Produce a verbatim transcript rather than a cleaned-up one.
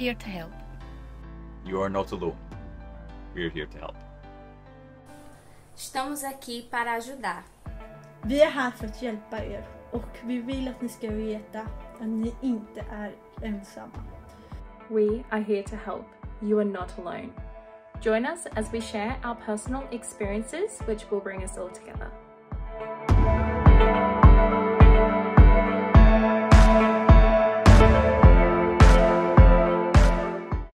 here to help. You are not alone. We're here to help. Estamos aqui para ajudar. Vi är här för att hjälpa er och vi vill att ni ska veta att ni inte är ensamma. We are here to help. You are not alone. Join us as we share our personal experiences which will bring us all together.